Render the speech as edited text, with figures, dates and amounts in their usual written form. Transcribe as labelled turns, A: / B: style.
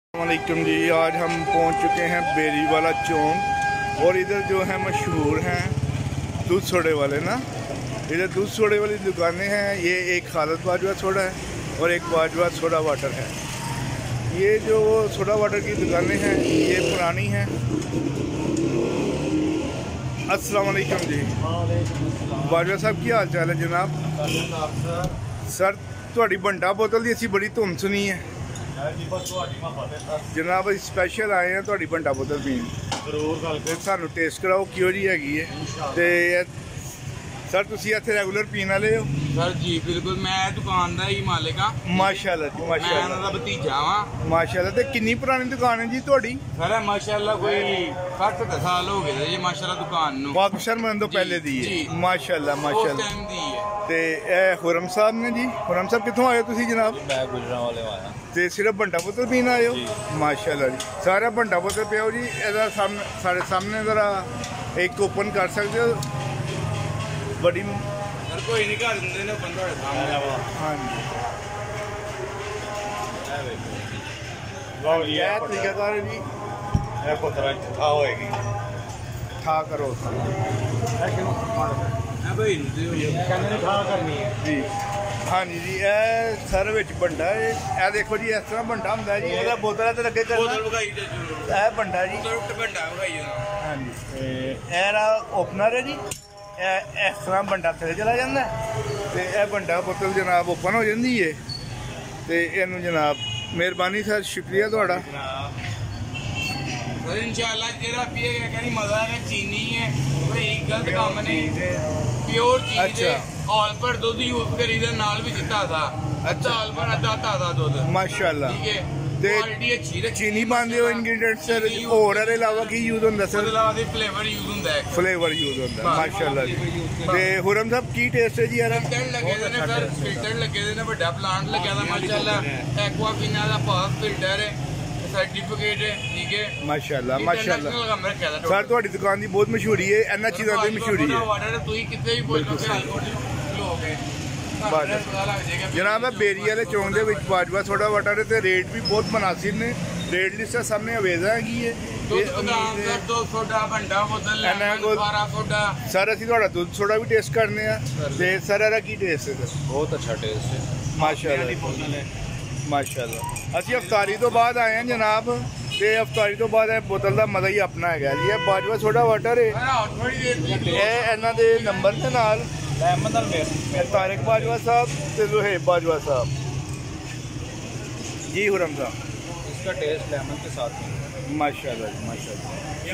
A: वालेकुम जी। आज हम पहुंच चुके हैं बेरी वाला चौक और इधर जो है मशहूर हैं दूध सोडे वाले ना। इधर दूध सोडे वाली दुकानें हैं। ये एक खालिद बाजवा सोडा है और एक बाजवा सोडा वाटर है। ये जो सोडा वाटर की दुकानें हैं ये पुरानी हैं। अस्सलाम वालेकुम जी। बाजवा साहब की हाल चाल है जनाब? सर थोड़ी बंटा बोतल की असी बड़ी धुन सुनी है जनाब। स्पैशल आए हैं थोड़ी बंटा बोतल पीन। जरूर सानू टेस्ट कराओ क्यों जी हैगी है। ते सर तुसी इत्थे रेगुलर पीन वाले हो?
B: सर जी बिल्कुल, मैं दुकान दा ही मालिक हां।
A: माशाअल्लाह जी माशाअल्लाह।
B: मैं उनका भतीजा हां।
A: माशाअल्लाह। ते कितनी पुरानी दुकान है जी थोड़ी?
B: सर माशाअल्लाह कोई 60 साल हो गए जी माशाअल्लाह दुकान नु।
A: पाकिस्तान में तो पहले दी है माशाअल्लाह माशाअल्लाह।
B: टाइम दी है।
A: ते ए खुरम साहब ने जी। खुरम साहब कित्थों आए हो तुसी जनाब?
C: मैं गुजरांवाले आया।
A: ते सिर्फ बंटा बोतल पीन आए हो? माशाअल्लाह जी। सारा बंटा बोतल पियो जी। इधर सामने सारे सामने जरा एक ओपन कर सकते हो? बड़ी
B: सर कोई नहीं कर दिंदे ने बंदा सामने।
A: हाँ जी क्या तरीकाकार है जी?
C: था होएगी
A: था करो जी। हाँ जी जी। ए सर विच बंडा है। ए देखो जी इस तरह बंडा होंदा है जी। ਇਹਦਾ ਬੋਤਲ ਤੇ ਲੱਗੇ ਕਰਨਾ
B: बोतल भगाई दे जरूर।
A: ਇਹ बंडा जी।
B: तो बंडा भगाई ना।
A: हाँ जी। ਇਹ ਰਾ ओपनर है जी। इस तरह बंडा थले चला जाता है तो यह बंडा बोतल जनाब ओपन हो जाती है। तो इनू जनाब मेहरबानी सर शुक्रिया थोड़ा।
B: सर इंशाल्लाह जेरा पिएगा कहनी मजा है। चीनी है कोई गलत काम नहीं, प्योर चीज है।
A: अच्छा।
B: ऑल पर दूध यूज करी दे नाल भी चिट्टा था। अच्छा ऑल पर अद्धा ताजा दूध
A: माशाल्लाह।
B: ठीक है।
A: ते
B: क्वालिटी अच्छी रखी।
A: चीनी पाते हो इंग्रीडिएंट्स सर और ਇਹਦੇ ਇਲਾਵਾ ਕੀ यूज ਹੁੰਦਾ सर?
B: ਉਹਦੇ फ्लेवर यूज ਹੁੰਦਾ है।
A: फ्लेवर यूज ਹੁੰਦਾ माशाल्लाह जी। ਤੇ ਹੁਰਮ ਸਾਹਿਬ ਕੀ ਟੇਸਟ ਹੈ ਜੀ ਯਾਰ?
B: ਫਿਲਟਰ ਲੱਗੇ ਦੇ ਨੇ ਸਰ, ਫਿਲਟਰ ਲੱਗੇ ਦੇ ਨੇ, ਵੱਡਾ ਪਲਾਂਟ ਲੱਗਿਆ ਦਾ ਮਾਸ਼ਾਅੱਲਾ। ਐਕਵਾਫੀਨਾ ਦਾ ਪਾਸ ਫਿਲਟਰ ਹੈ, ਸਰਟੀਫਿਕੇਟ ਹੈ। ਠੀਕ ਹੈ
A: ਮਾਸ਼ਾਅੱਲਾ ਮਾਸ਼ਾਅੱਲਾ।
B: ਕੰਮ ਰੱਖਿਆ ਦਾ
A: ਸਰ ਤੁਹਾਡੀ ਦੁਕਾਨ ਦੀ ਬਹੁਤ ਮਸ਼ਹੂਰੀ ਹੈ, ਇਹਨਾਂ ਚੀਜ਼ਾਂ ਦੀ ਮਸ਼ਹੂਰੀ ਹੈ।
B: ਵਾਟਰ ਤੁਸੀਂ ਕਿਤੇ ਵੀ ਬੋਲੋ ਲੋਗੇ
A: जनाब बेरी वाले चौक के बाजवा सोडा वाटर है। तो रेट भी बहुत मुनासिब ने। रेट लिस्ट सामने अवेजा है। सर असी थोड़ा दूध सोडा भी टेस्ट करने सर एदा की टेस्ट है?
C: बहुत अच्छा टेस्ट है
A: माशाअल्लाह माशाअल्लाह। असी अफतारी तो बाद आए हैं जनाब। तो अफतारी तो बाद बोतल का मजा ही अपना है जी। बाजवा सोडा वाटर है। इन्हों के नंबर के नाल तारिक बाजवा साहब ते ज़ुहैब बाजवा साहब जी। हुरम साहब
C: इसका टेस्ट लेमन के साथ
A: माशाअल्लाह माशाअल्लाह।